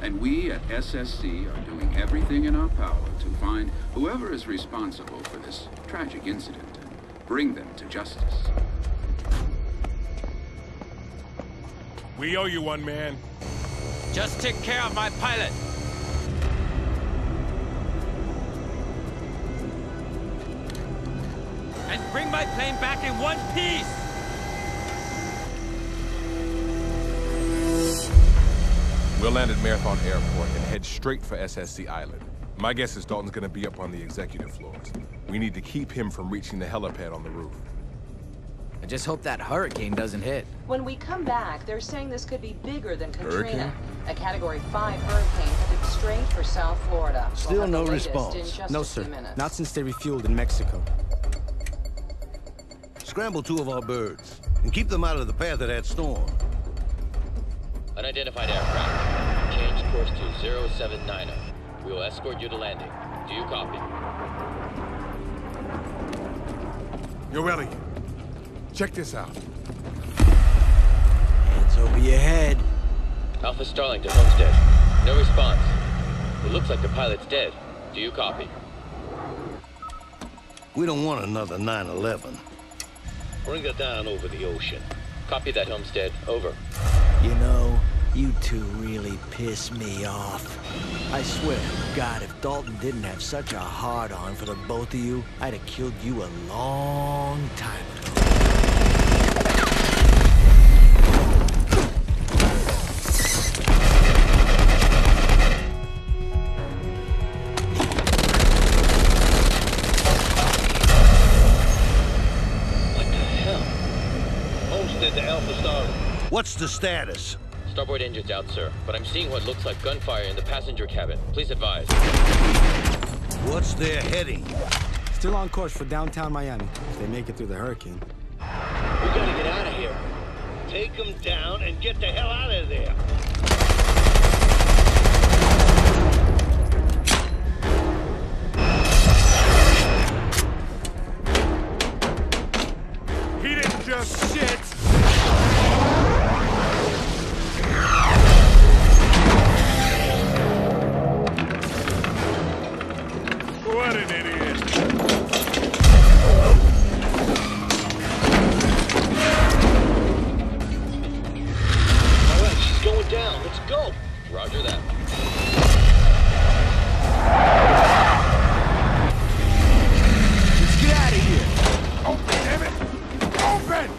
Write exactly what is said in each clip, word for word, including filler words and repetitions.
And we at S S C are doing everything in our power to find whoever is responsible for this tragic incident and bring them to justice. We owe you one, man. Just take care of my pilot. And bring my plane back in one piece! We'll land at Marathon Airport and head straight for S S C Island. My guess is Dalton's gonna be up on the executive floors. We need to keep him from reaching the helipad on the roof. I just hope that hurricane doesn't hit. When we come back, they're saying this could be bigger than Katrina. Hurricane? A Category five hurricane headed straight for South Florida. Still We'll no have the latest response. in just No, a sir. few minutes. Not since they refueled in Mexico. Scramble two of our birds and keep them out of the path of that storm. Unidentified aircraft. Change course to zero seven nine zero. We will escort you to landing. Do you copy? Yo, Elliot. Check this out. Hands over your head. Alpha Starling to Homestead. No response. It looks like the pilot's dead. Do you copy? We don't want another nine eleven. Bring her down over the ocean. Copy that, Homestead. Over. You know, you two really piss me off. I swear to God, if Dalton didn't have such a hard-on for the both of you, I'd have killed you a long time ago. What's the status? Starboard engine's out, sir, but I'm seeing what looks like gunfire in the passenger cabin. Please advise. What's their heading? Still on course for downtown Miami, if they make it through the hurricane. We gotta get out of here. Take them down and get the hell out of there. He didn't just shit! What an idiot! All right, she's going down. Let's go. Roger that. Let's get out of here! Open, damn it! Open!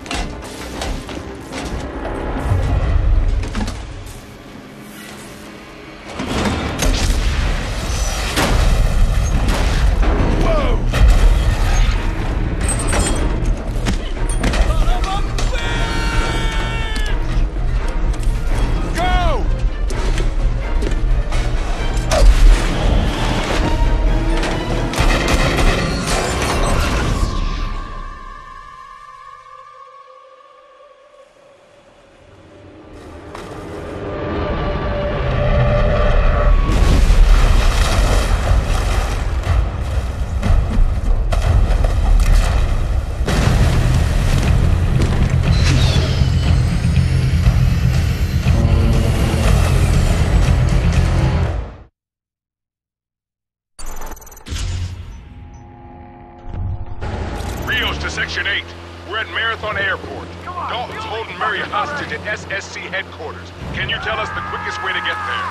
Section eight. We're at Marathon Airport. Dalton's holding Murray hostage at S S C headquarters. Can you tell us the quickest way to get there?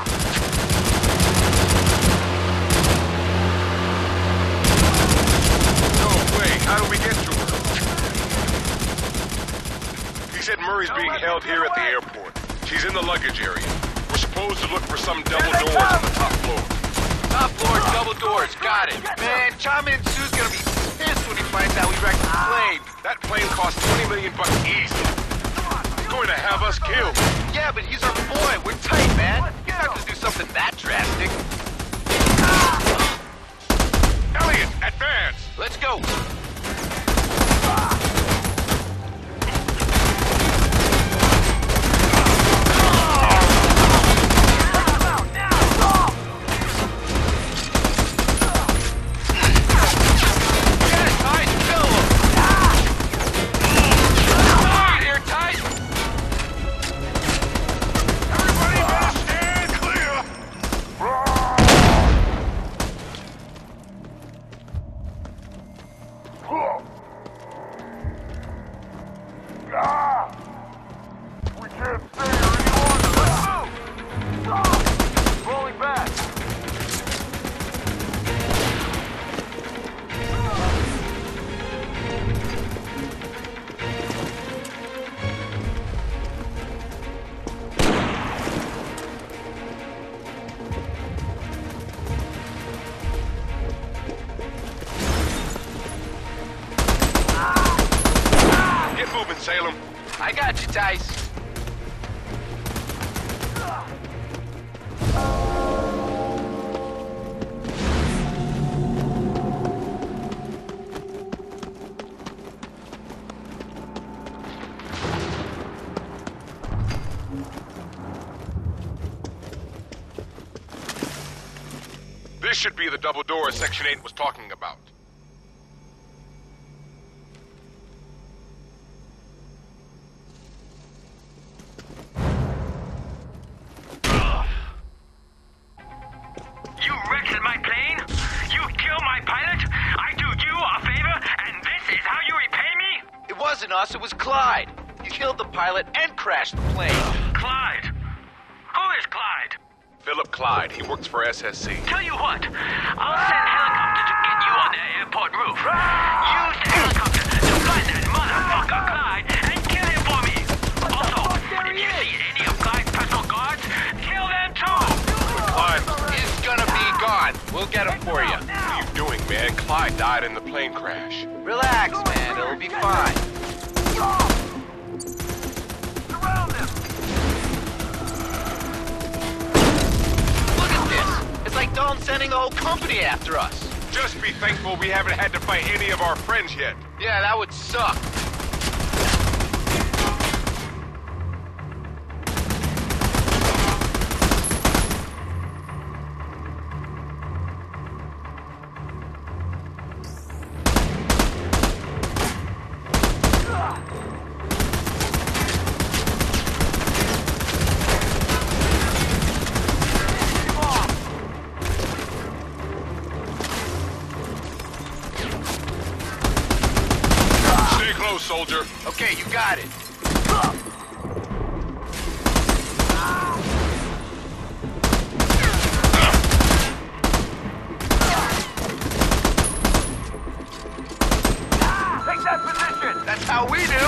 No way. How do we get to her? He said Murray's being held here at the airport. She's in the luggage area. We're supposed to look for some double doors on the top floor. Top floor, double doors. Got it. Man, Chairman Sue's gonna be pissed when he finds out we wrecked the plane. That plane cost twenty million bucks easy. He's going to have us killed. Yeah, but he's our boy. We're tight, man. He's not gonna do something that drastic. Elliot, advance! Let's go. I got you, Tice. This should be the double door Section eight was talking about. You wrecked my plane? You killed my pilot? I do you a favor, and this is how you repay me? It wasn't us, it was Clyde. You killed the pilot and crashed the plane. Clyde? Who is Clyde? Philip Clyde. He works for S S C. Tell you what, I'll send helicopter to get you on the airport roof. Use the helicopter to find that motherfucker Clyde and kill him for me. Also, if you see any of Clyde's personal guards, kill them too. Clyde, He's gonna be gone. We'll get him for you. what are you doing, man? Clyde died in the plane crash. Relax, man. It'll be fine. Surround them. Look at this. It's like Dalton sending the whole company after us. Just be thankful we haven't had to fight any of our friends yet. Yeah, that would suck. Stay close, soldier. Okay, you got it. Take that position. That's how we do.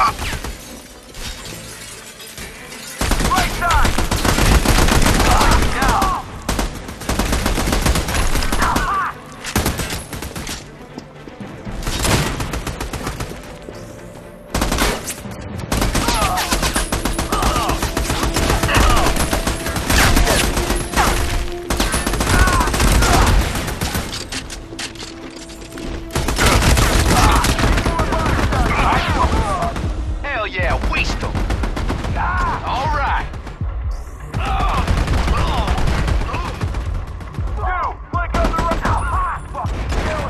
Right side. Now. Hell yeah, waste them. All right. Two. Flank on the right. Ah, fucking kill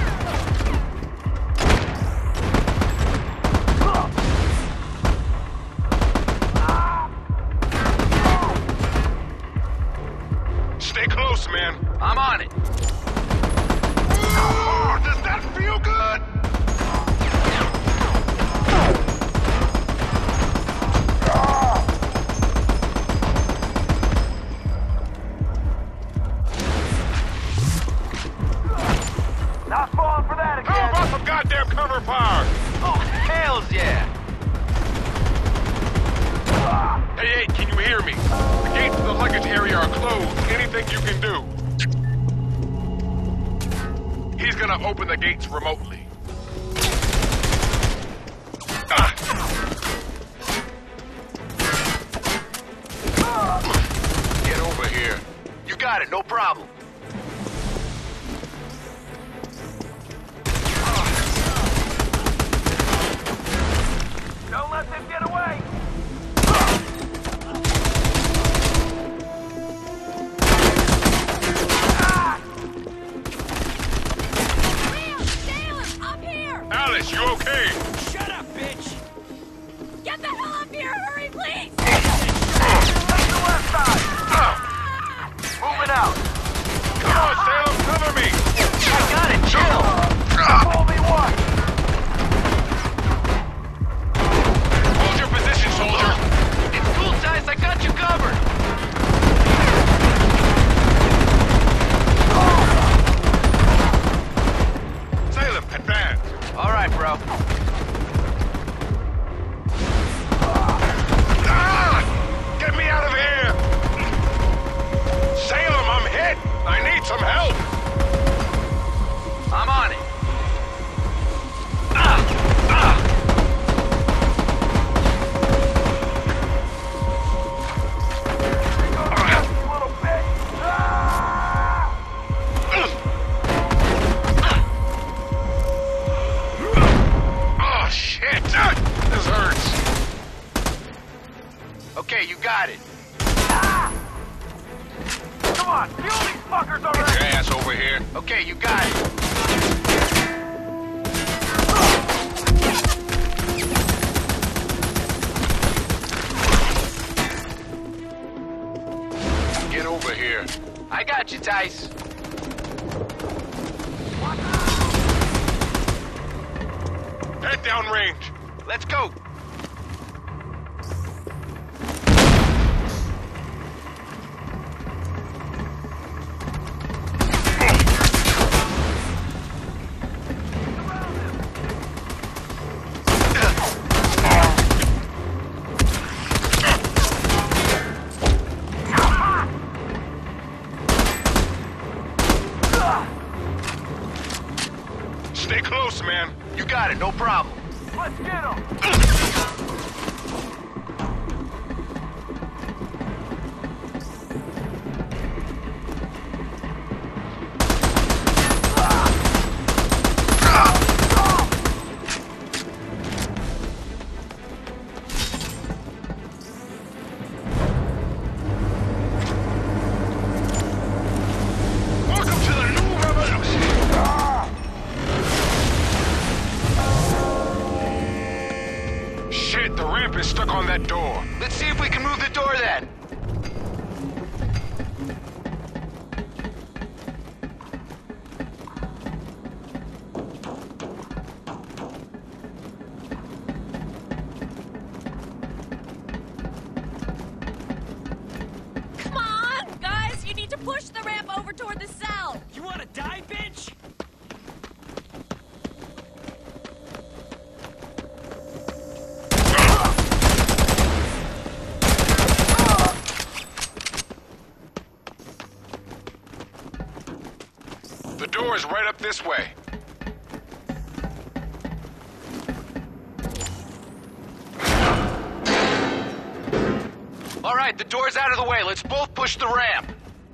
Stay close, man. I'm on it. Oh, does that feel good? Not falling for that How again. about some goddamn cover fire? Oh, hells yeah. Hey, hey, can you hear me? The gates to the luggage area are closed. Anything you can do? He's gonna open the gates remotely. Ah. Get over here. You got it, no problem. Don't let them get away. Alice, you okay? Shut up, bitch! Get the hell up here! Hurry, please! Take the left side. Moving out. Come on, Salem, cover me! I got it, chill. Call me one. Hold your position, soldier. It's cool, Tice. I got you covered. Salem, advance. All right, bro. Ah! Get me out of here! Salem, I'm hit! I need some help! Okay, you got it. Come on, fuel these fuckers already! Get your ass over here. Okay, you got it. Get over here. I got you, Tice. Head downrange. Let's go. Stay close, man. You got it, no problem. Let's get him! Welcome to the new revolution. Shit, the ramp is stuck on that door. Let's see if we can move the door then. Come on, guys! You need to push the ramp over toward the cell! You wanna die, bitch? The door is right up this way. All right, the door's out of the way. Let's both push the ramp.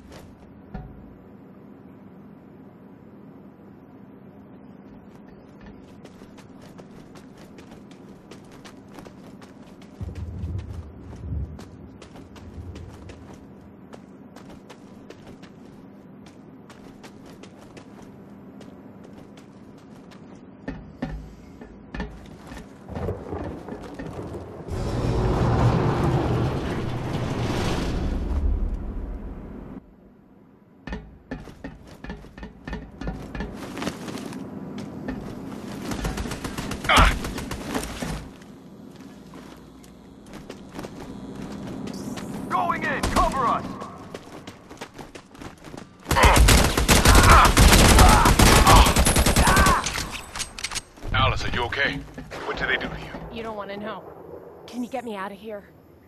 Going in! Cover us! Alice, are you okay? What did they do to you? You don't want to know. Can you get me out of here?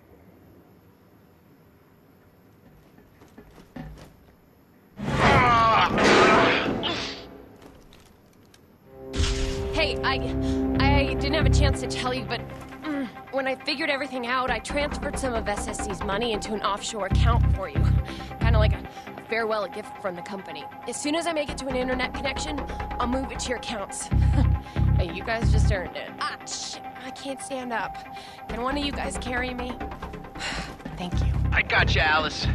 Hey, I... I didn't have a chance to tell you, but... mm, when I figured everything out, I transferred some of S S C's money into an offshore account for you. Kind of like a farewell gift from the company. As soon as I make it to an internet connection, I'll move it to your accounts. Hey, you guys just earned it. Ah, shit, I can't stand up. Can one of you guys carry me? Thank you. I got you, Alice.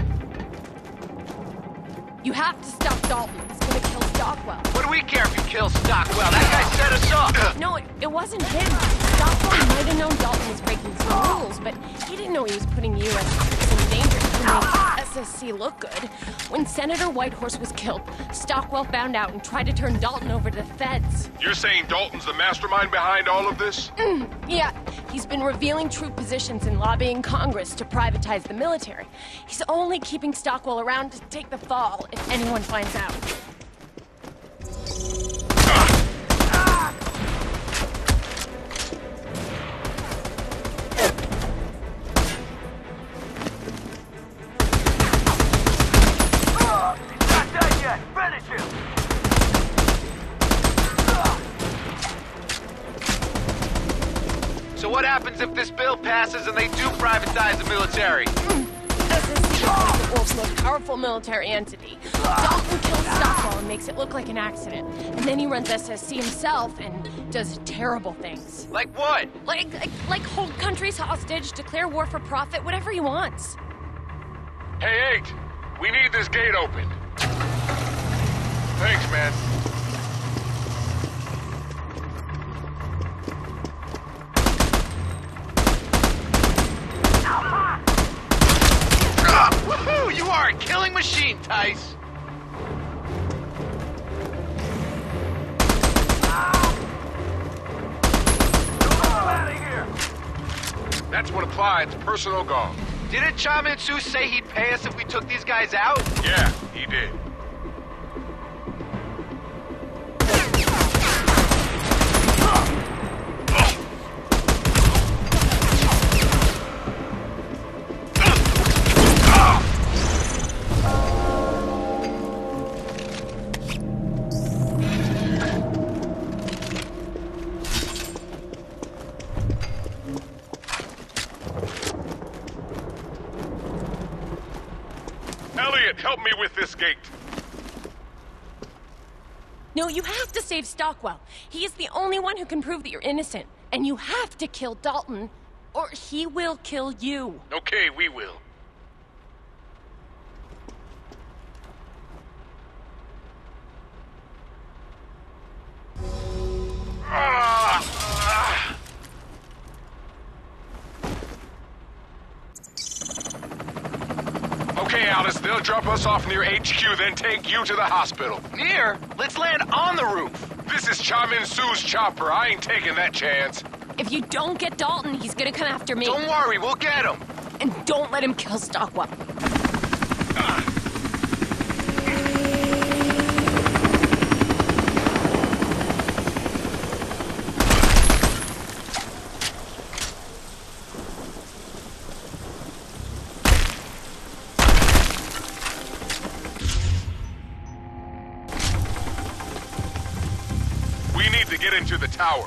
You have to stop Dalton. He's gonna kill Stockwell. What do we care if you kill Stockwell? That guy set us up. No, it, it wasn't him. Stockwell might have known Dalton was breaking some rules, but he didn't know he was putting the U S in danger to make S S C look good. When Senator Whitehorse was killed, Stockwell found out and tried to turn Dalton over to the feds. You're saying Dalton's the mastermind behind all of this? Mm, yeah, he's been revealing true positions and lobbying Congress to privatize the military. He's only keeping Stockwell around to take the fall if anyone finds out. So what happens if this bill passes and they do privatize the military? S S C is the world's most powerful military entity. Dalton kills Stockwell and makes it look like an accident. And then he runs S S C himself, and does terrible things. Like what? Like, like, like hold countries hostage, declare war for profit, whatever he wants. Hey, Eight! We need this gate open. Thanks, man. Ah, woohoo! You are a killing machine, Tice! That's what applied to personal gong. Didn't Chaminsu say he'd pay us if we took these guys out? Yeah, he did. Help me with this gate. No, you have to save Stockwell. He is the only one who can prove that you're innocent. And you have to kill Dalton, or he will kill you. Okay, we will. Ah! Ah! Okay, Alice, they'll drop us off near H Q, then take you to the hospital. Near? Let's land on the roof. This is Chaminsu's chopper. I ain't taking that chance. If you don't get Dalton, he's gonna come after me. Don't worry, we'll get him. And don't let him kill Stockwell. Ah. To get into the tower.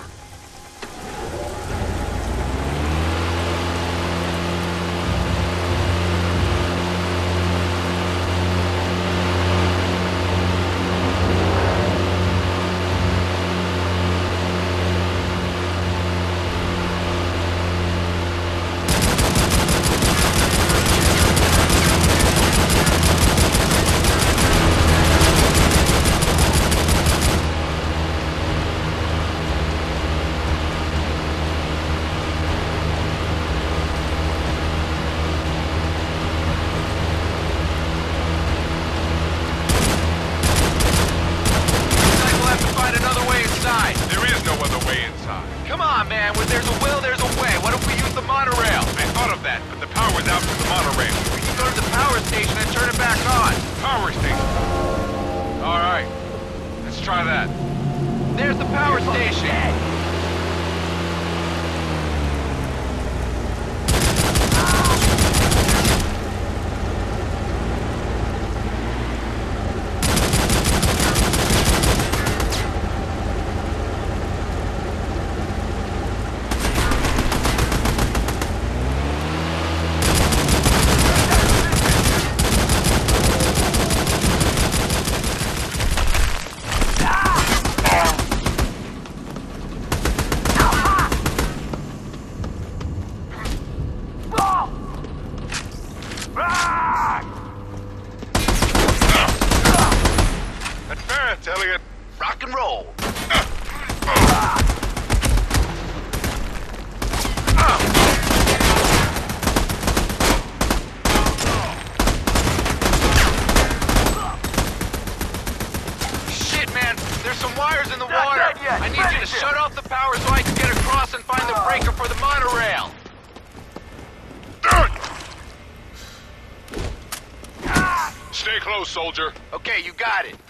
Stay close, soldier. Okay, you got it.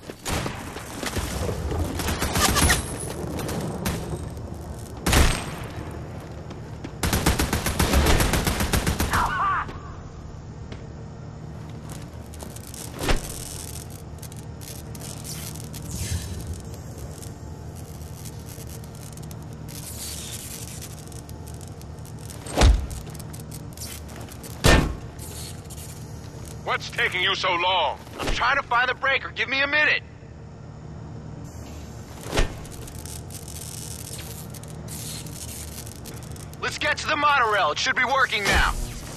What's taking you so long? I'm trying to find the breaker. Give me a minute. Let's get to the monorail. It should be working now.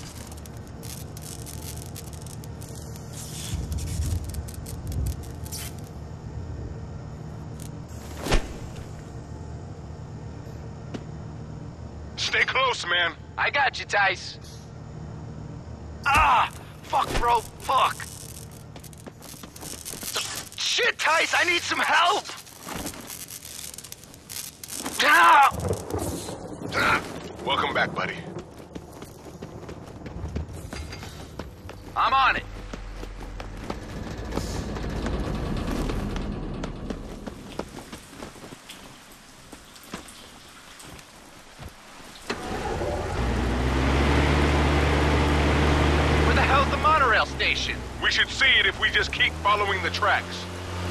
Stay close, man. I got you, Tice. Ah! Fuck, bro. Fuck. Shit, Tice, I need some help! Ah! Welcome back, buddy. I'm on it. Where the hell's the monorail station? We should see it if we just keep following the tracks.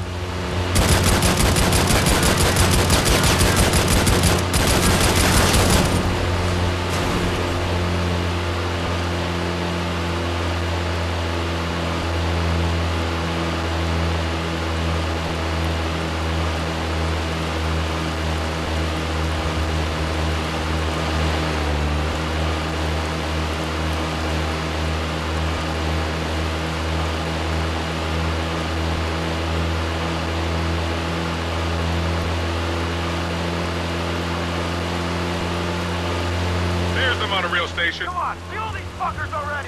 Monorail station. Come on, steal these fuckers already!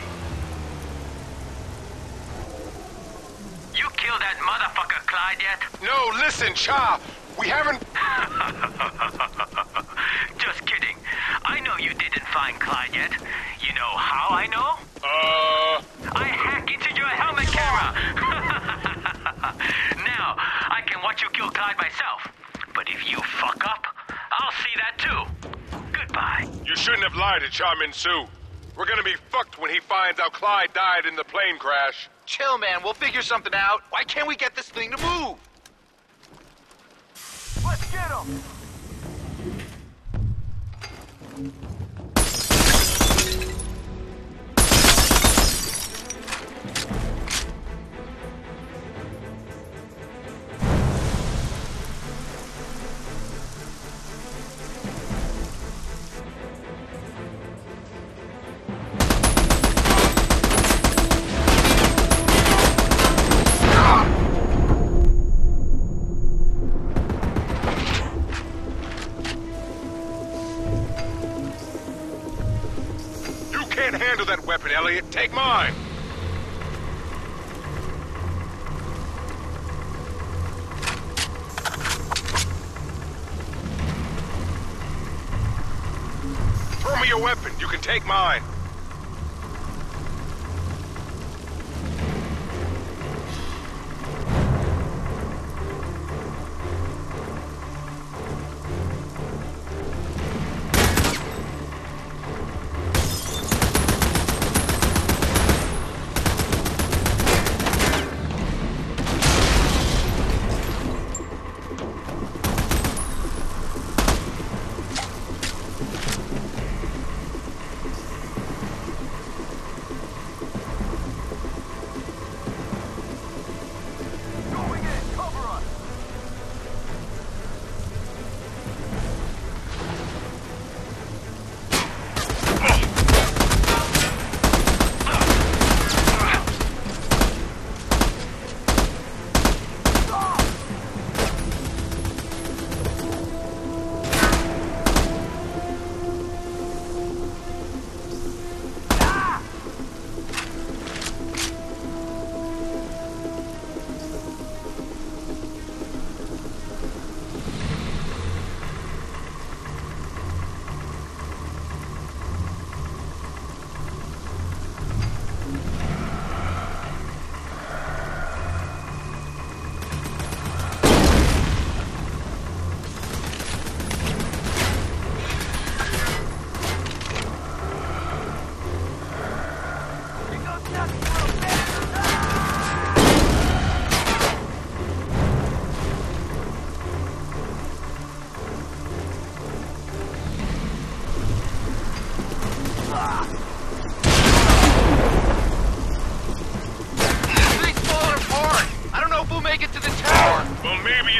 You killed that motherfucker Clyde yet? No, listen, Cha. We haven't... Just kidding. I know you didn't find Clyde yet. You know how I know? Uh... I hack into your helmet camera. Now, I can watch you kill Clyde myself. But if you fuck up, I'll see that too. Goodbye. You shouldn't have lied to Cha-Min Soo. We're gonna be fucked when he finds out Clyde died in the plane crash. Chill, man. We'll figure something out. Why can't we get this thing to move? Let's get him! Handle that weapon, Elliot. Take mine. Throw me your weapon. You can take mine.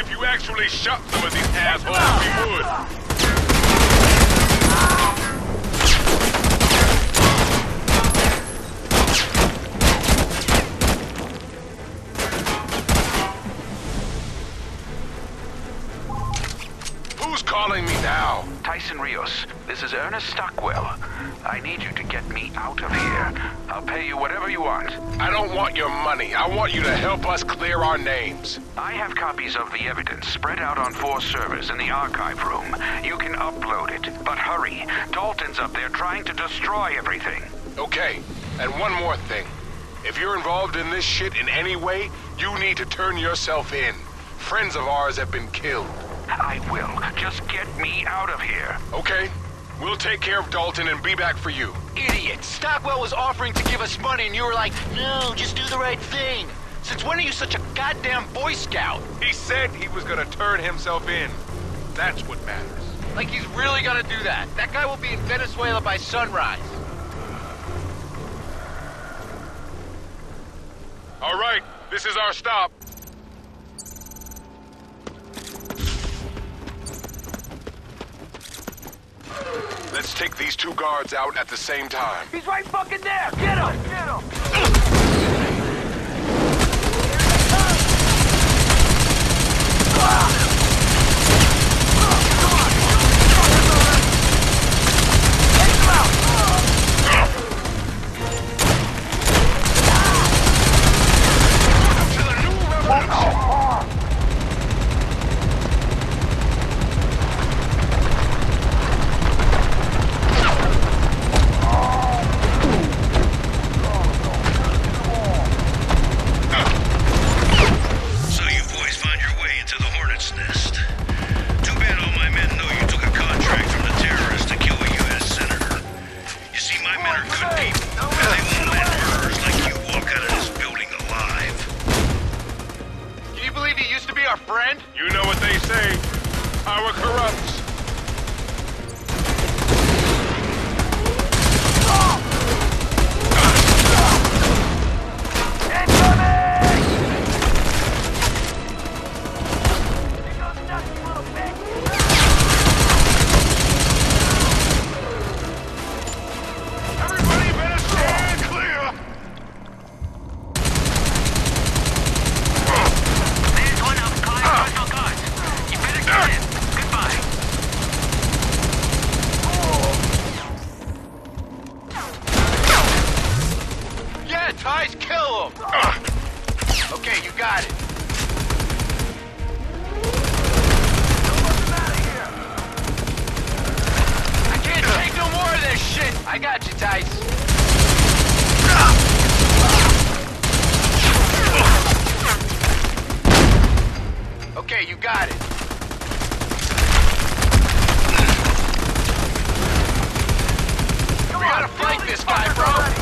Shot some of these assholes, we would. Tyson Rios. This is Ernest Stockwell. I need you to get me out of here. I'll pay you whatever you want. I don't want your money. I want you to help us clear our names. I have copies of the evidence spread out on four servers in the archive room. You can upload it, but hurry. Dalton's up there trying to destroy everything. Okay, and one more thing. If you're involved in this shit in any way, you need to turn yourself in. Friends of ours have been killed. I will. Just get me out of here. Okay. We'll take care of Dalton and be back for you. Idiot! Stockwell was offering to give us money and you were like, no, just do the right thing. Since when are you such a goddamn Boy Scout? He said he was gonna turn himself in. That's what matters. Like he's really gonna do that. That guy will be in Venezuela by sunrise. All right, this is our stop. Let's take these two guards out at the same time. He's right fucking there! Get him! Get him! You know what they say. Power corrupts. Ties, kill him! Okay, you got it. I can't take no more of this shit! I got you, Tice. Okay, you got it. We gotta flank this guy, bro!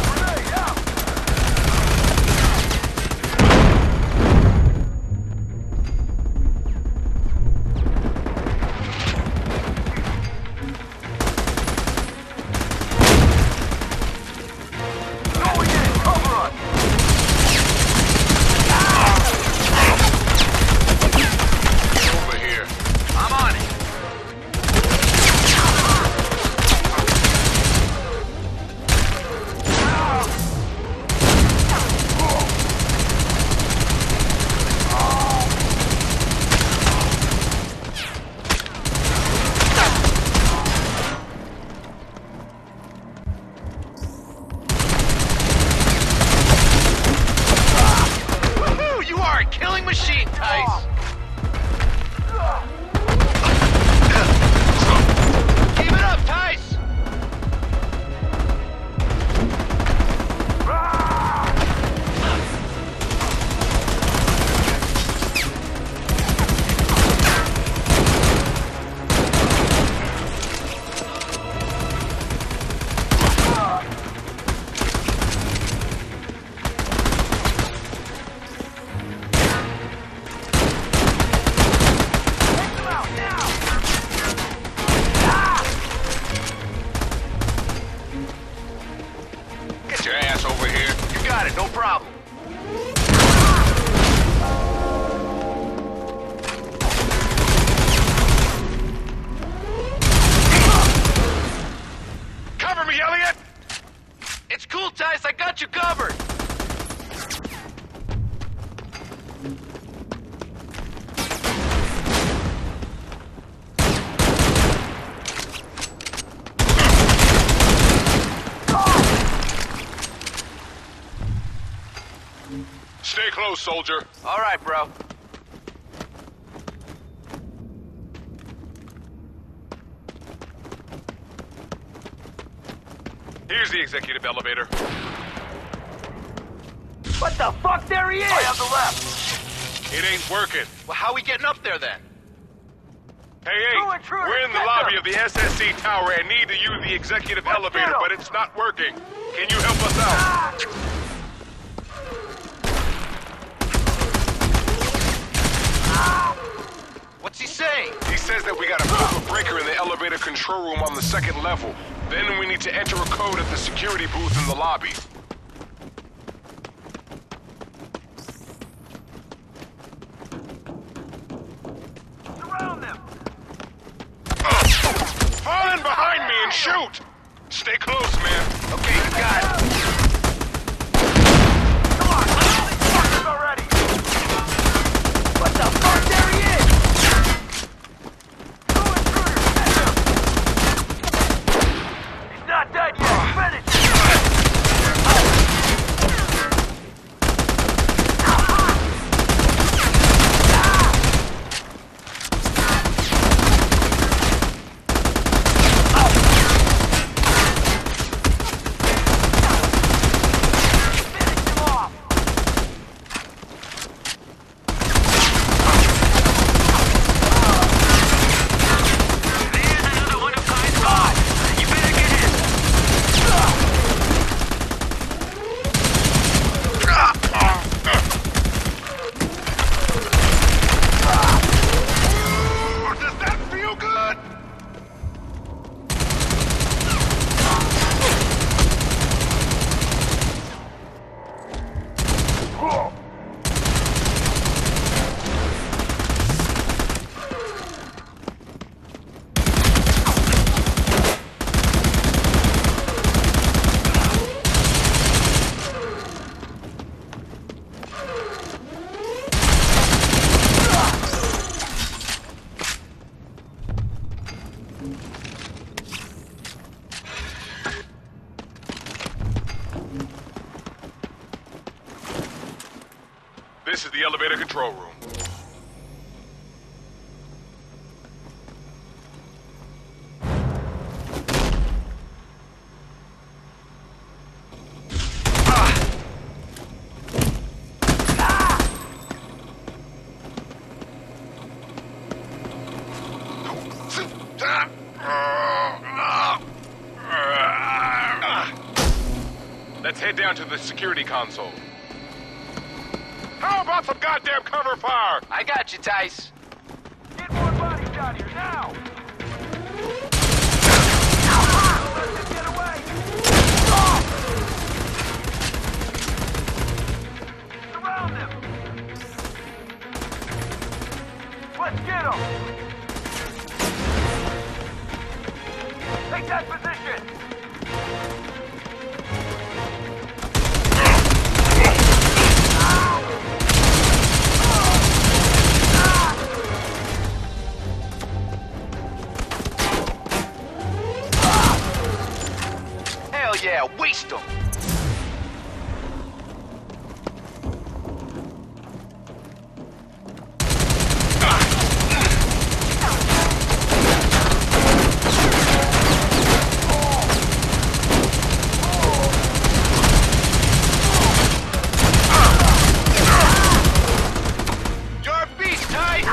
No problem. Cover me, Elliot! It's cool, Tice. I got you covered. Stay close, soldier. All right, bro. Here's the executive elevator. What the fuck? There he is! I have the left. It ain't working. Well, how we getting up there then? Hey, hey, True intruder, we're in the get lobby them. of the S S C tower and need to use the executive Let's elevator, get 'em. but it's not working. Can you help us out? Ah! What's he saying? He says that we gotta flip a breaker in the elevator control room on the second level. Then we need to enter a code at the security booth in the lobby. Surround them! Fall in behind me and shoot! Stay close, man. Okay, you got it. Come on! Fuckers already! What the fuck? There he is! Two intruders! Get him! He's not dead yet! Finish him! Does that feel good? This is the elevator control room. Let's head down to the security console. How about some goddamn cover fire? I got you, Tice. Get more bodies down here, now! Let them get away! Surround them! Let's get them! Take that position! Hell yeah, waste them. You're a beast, Ty.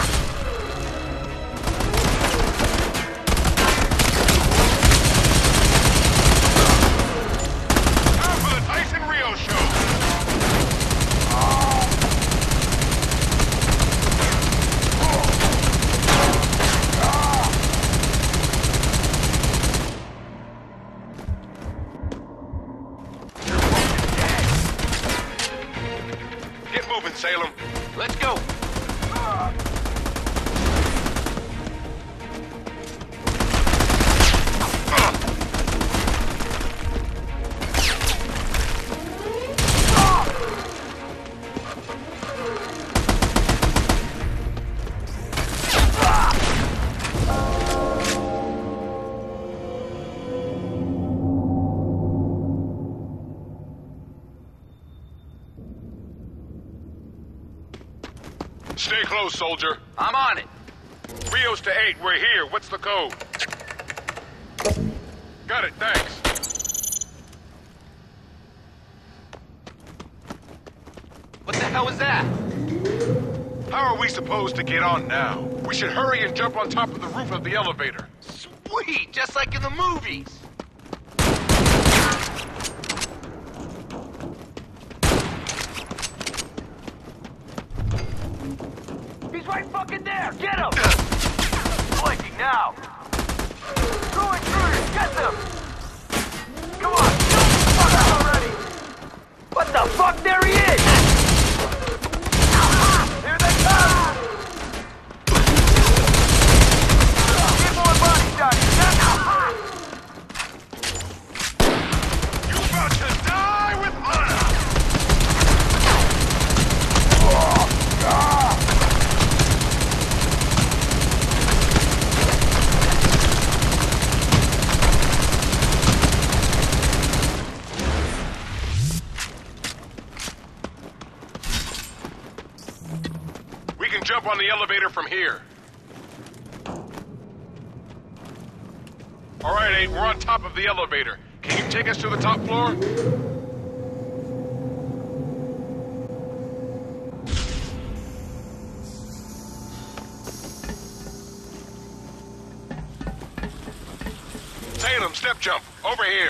Time for the Tyson Rio show. Get moving, Salem. Let's go. Stay close, soldier. I'm on it. Rios to eight, we're here. What's the code? Got it, thanks. What the hell was that? How are we supposed to get on now? We should hurry and jump on top of the roof of the elevator. Sweet, just like in the movies. He's right fucking there! Get him! Blinking now! Go intruders! Get them! Come on! Kill the fuck out already! What the fuck? There he is! Here they come! Get more bodies down here! You about to die with honor! We can jump on the elevator from here. All right, eight, we're on top of the elevator. Can you take us to the top floor? Salem, step jump. Over here.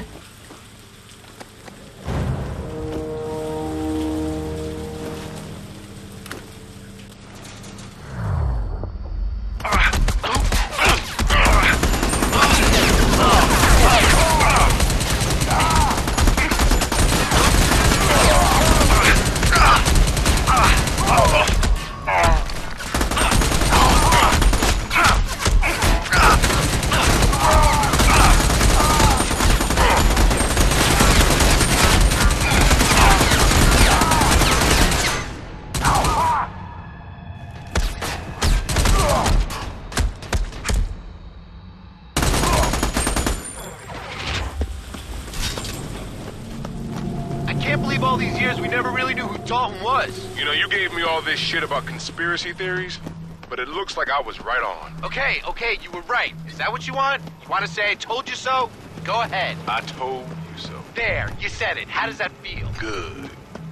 All these years, we never really knew who Dalton was. You know, you gave me all this shit about conspiracy theories, but it looks like I was right on. Okay, okay, you were right. Is that what you want? You want to say I told you so? Go ahead. I told you so. There, you said it. How does that feel? Good.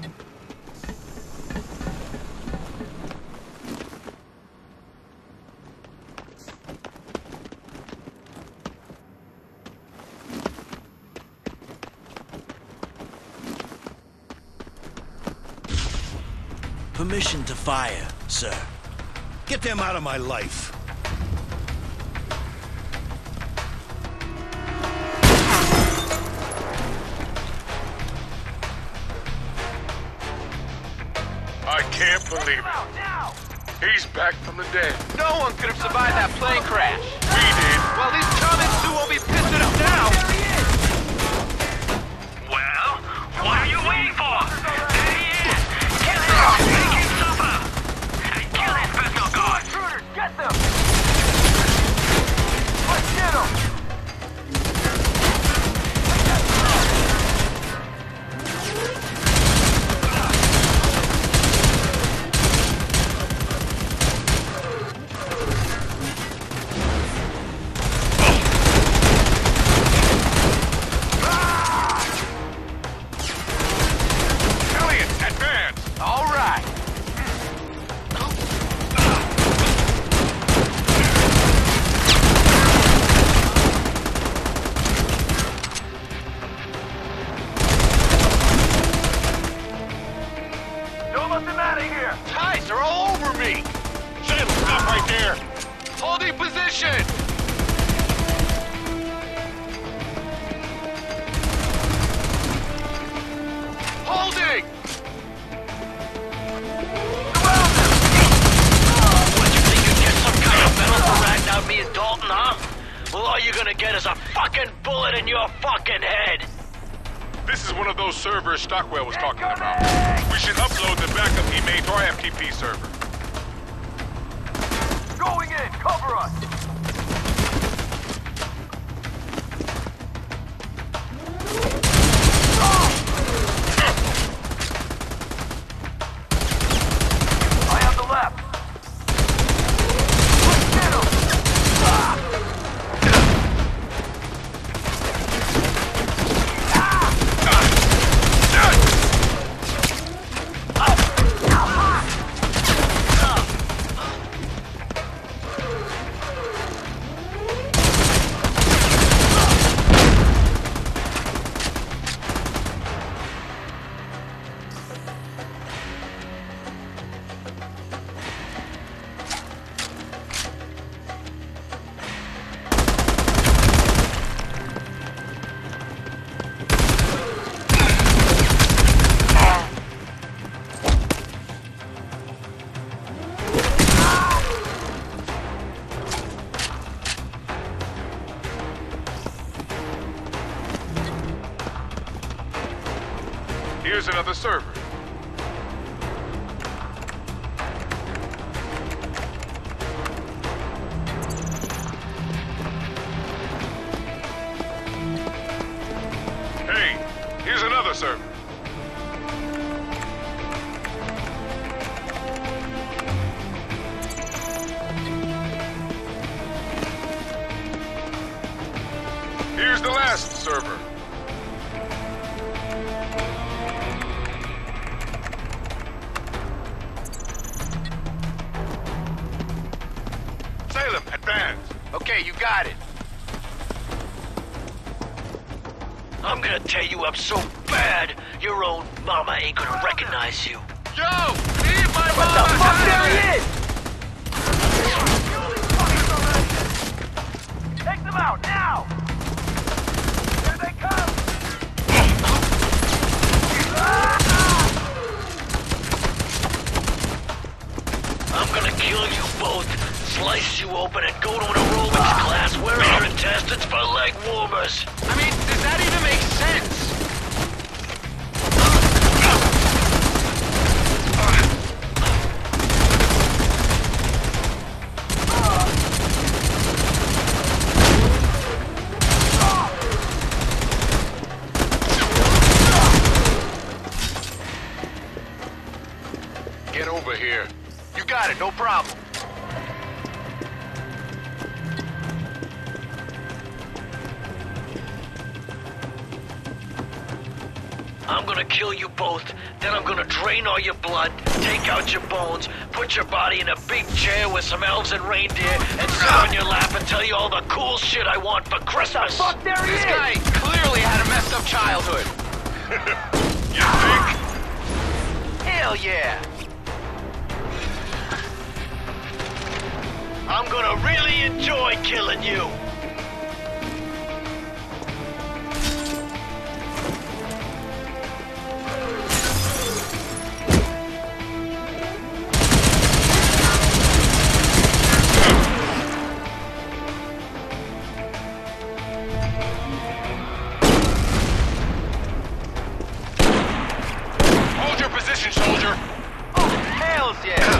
Permission to fire, sir. Get them out of my life. I can't believe it. He's back from the dead. No one could have survived that plane crash. We did. Well, these comments too won't be pissing us now. Well, what are you waiting for? There he is! Kill him! Make him suffer! And kill his personal guard! Intruders, get them! Let's get them! Server Stockwell was talking about. We should upload the backup he made to our F T P server. Going in, cover us! I have the left. Here's another server. Hey, here's another server. Here's the last server. Salem, advance. Okay, you got it. I'm gonna tear you up so bad, your own mama ain't gonna recognize you. Yo! Leave my What the mama fuck? out There of he it! is! Take them out, now! Here they come! I'm gonna kill you both, slice you open, and go to an aerobics class wearing your intestines for leg warmers. I mean, does that even make sense? Get over here. You got it, no problem. I'm gonna kill you both, then I'm gonna drain all your blood, take out your bones, put your body in a big chair with some elves and reindeer, and sit on your lap and tell you all the cool shit I want for Christmas. Fuck, there he is! This guy clearly had a messed up childhood. You think? Hell yeah! I'm gonna really enjoy killing you. Hold your position, soldier. Oh, hells yeah!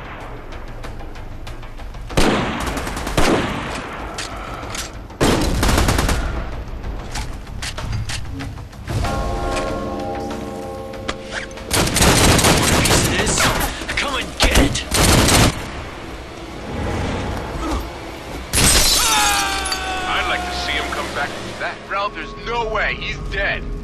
Pieces, come and get it. I'd like to see him come back from that. Ralph, there's no way. He's dead.